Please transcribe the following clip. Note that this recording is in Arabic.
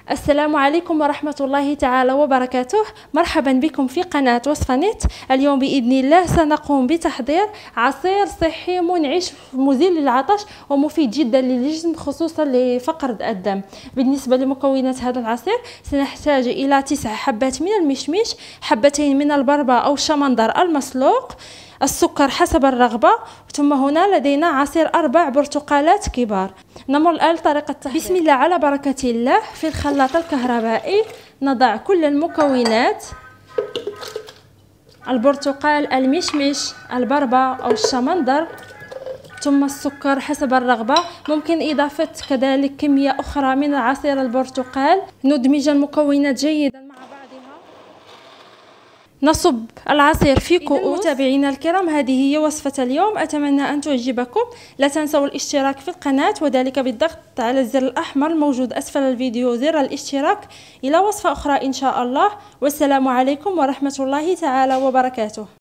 السلام عليكم ورحمة الله تعالى وبركاته. مرحبا بكم في قناة وصفة نت. اليوم بإذن الله سنقوم بتحضير عصير صحي منعش مزيل للعطش ومفيد جدا للجسم خصوصا لفقر الدم. بالنسبة لمكونات هذا العصير سنحتاج إلى 9 حبات من المشمش، حبتين من البربة أو الشمندر المسلوق، السكر حسب الرغبة، ثم هنا لدينا عصير 4 برتقالات كبار. نمر الآن لطريقة التحضير. بسم الله على بركة الله. في الخلاط الكهربائي نضع كل المكونات: البرتقال، المشمش، البربة أو الشمندر، ثم السكر حسب الرغبة. ممكن إضافة كذلك كمية أخرى من عصير البرتقال. ندمج المكونات جيدا مع بعضها. نصب العصير في كؤوس. متابعينا الكرام، هذه هي وصفة اليوم، أتمنى أن تعجبكم. لا تنسوا الاشتراك في القناة وذلك بالضغط على الزر الأحمر الموجود أسفل الفيديو، زر الاشتراك. إلى وصفة أخرى إن شاء الله، والسلام عليكم ورحمة الله تعالى وبركاته.